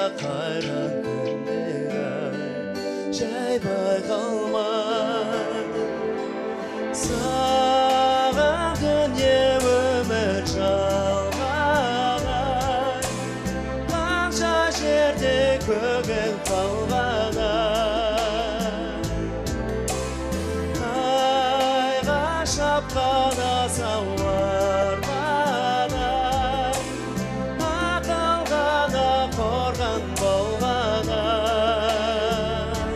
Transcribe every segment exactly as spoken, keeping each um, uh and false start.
қайран күндер жай байқалмай саған дүние өмір жалғанай қанша жерде көгін қалғанай қайға шапқан асау арманай ақылға қорған болғанай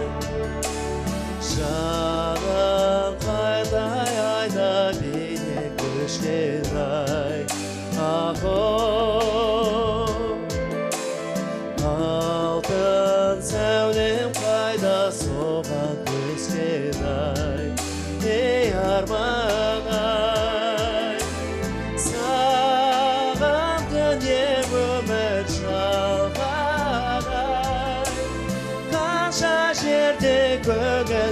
жаным қайдай айда бейне көшкен ай ақыл алтын сәулем қайда соған көскен ай ей арман ай саған дүние өмір жалғанай қанша жерде көгіл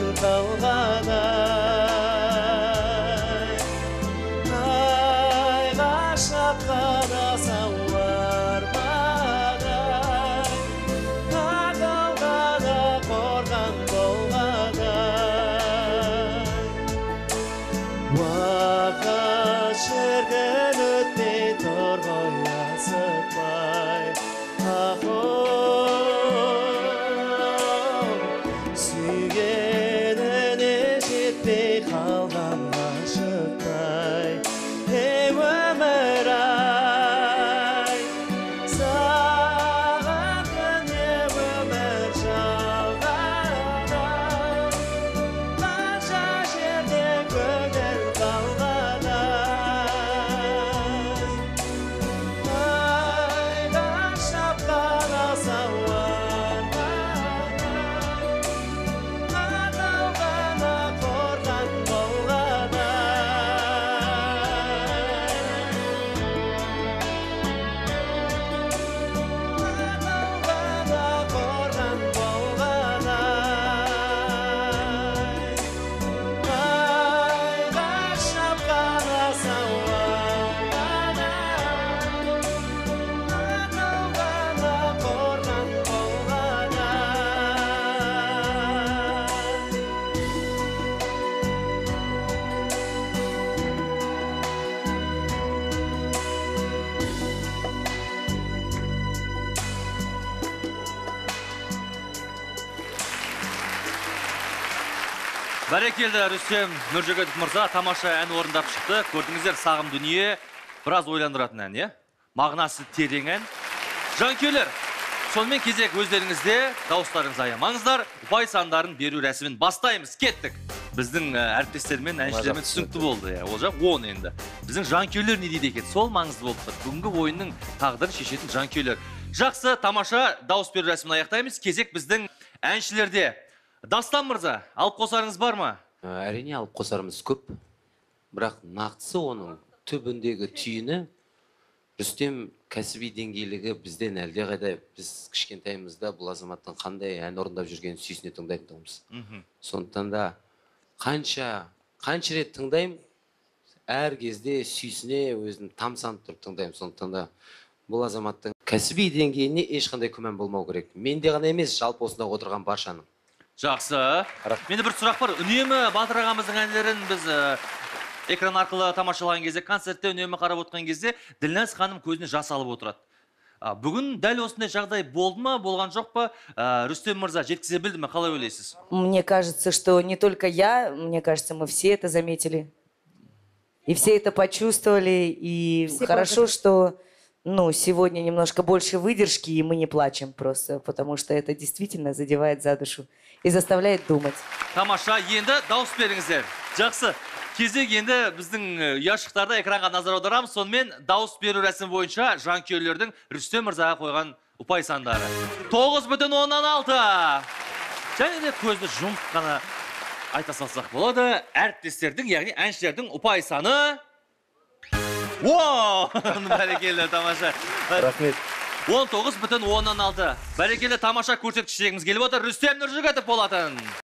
қалғанай айға шапқан асау арманай ақылға да қорған болғанай уақыт шіркін өтпей тұр ғой асықпай ақыл сүйгеніне жетпей қалған ғашықтай ей өмір ай саған дүние өмір жалғанай қанша жерде көгіл қалғанай айға шапқан асау арманай аталғана қорған Бәрекелді Рүстем Нұржігітов мырза тамаша ән орындап шықты. Көрдіңіздер, сағым дүние біраз ойландыратын ән, е? Мағынасы терең ән. Жанкүйерлер, сонымен кезек өздеріңізде дауыстарыңызды аямаңыздар. Ұпай сандарын беру рәсімін бастаймыз. Кеттік. Біздің әріптестермен, әншілермен түсінікті болды. Ол жақ он енді. Біздің жанкүйерлер не дейді екен? Сол маңызды болып тұр. Бүгінгі ойынның тағдырын шешетін жанкүйерлер. Жақсы, тамаша дауыс беру рәсімін аяқтаймыз. Кезек біздің әншілерде. Дастан мырза, алып қосарыңыз бар ма? Әрине алып қосарымыз көп. Бірақ нақтысы оның түбіндегі түйіні Рүстем кәсіби деңгейлігі бізден әлде қайда біз кішкентайымызда бұл азаматтың қандай ән орындап жүргенін сүйсіне тыңдайтынымыз. Сондықтан да қанша қанша рет тыңдаймын, әр кезде сүйсіне өзін тамсанып тұрып тыңдаймын. Сондықтан да бұл азаматтың кәсіби деңгейіне ешқандай күмән болмау керек. Менде ғана емес, жалпы осында отырған баршаның. Жақсы. Менде бір сұрақ бар. Үнемі Батыр ағамыздың әндерін біз экран арқылы тамашалаған кезде, концертте үнемі қарап отырған кезде Ділназ ханым көзіне жас алып отырады. Бүгін дәл осындай жағдай болды ма, болған жоқ па? Рүстем мырза жеткізе білді ме? Қалай ойлайсыз? Мне кажется, что не только я, мне кажется, мы все это заметили. И все это почувствовали. И все хорошо, что ну, сегодня немножко больше выдержки, и мы не плачем просто, потому что это действительно задевает за душу и заставляет думать. Тамаша, енді дауыс беріңіздер. Жақсы. Кезек енді біздің ұяшықтарда экранға назар аударамыз. Сонымен дауыс беру рәсімі бойынша жанкүйерлердің Рүстем мырзаға қойған ұпай сандары. тоғыз бүтін оннан алты. Және де көзді жұмып қана айта салсақ болады. Әріптестердің, яғни әншілердің ұпай саны Воу! Бәрекелді, тамаша. Рахмет. он тоғыз бүтін оннан алты. Бәрекелді, тамаша көрсеткіштеріңіз келіп отыр. Рүстем Нұржігітов болатын.